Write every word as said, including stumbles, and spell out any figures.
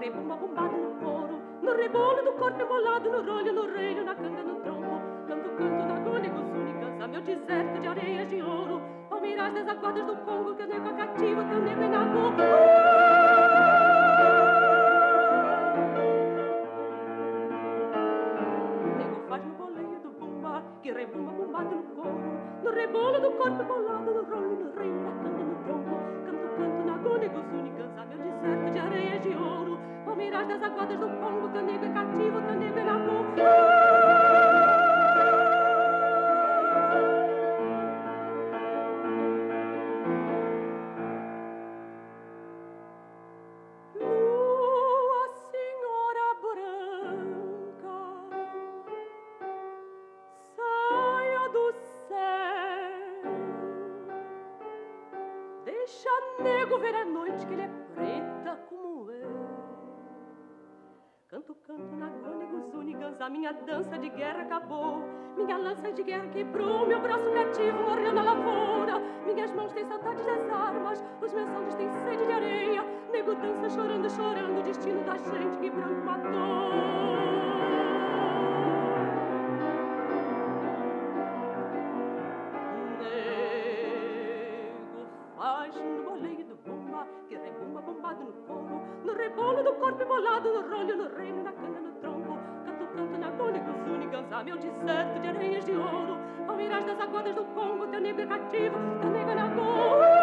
rebumba bombado no couro, no rebolo do corpo embolado, no rolho, no reino, na canga, no tronco. Canto, canto, na gônego, súnicas, meu deserto de areias de ouro. Palmeiras das aguadas do Congo, que eu nego a cativo, que eu nego enago. Nego faz no boleio do bumba, que rebumba bombado no couro, no rebolo do corpo embolado, no rolho, no reino, na canga, no tronco. Canto, canto, na gônego, súnicas, meu deserto de areias de ouro. Palmeiras das aguadas do Congo, que eu nego é cativo, que eu nego enago. Nego ver a noite que ele é preta como eu. Canto, canto na cônego únicas, a minha dança de guerra acabou. Minha lança de guerra quebrou, meu braço cativo morreu na lavoura. Minhas mãos têm saudades das armas, os meus olhos têm sede de areia. Nego dança chorando, chorando o destino da gente que branco matou. Que rebumba bombado no couro, no rebolo do corpo embolado, no rolho, no reino, na cana, no tronco. Canto, canto na cônego únicas, a meu deserto de areias de ouro. Palmeiras das aguadas do Congo, teu nego é cativo, teu nego é na cor.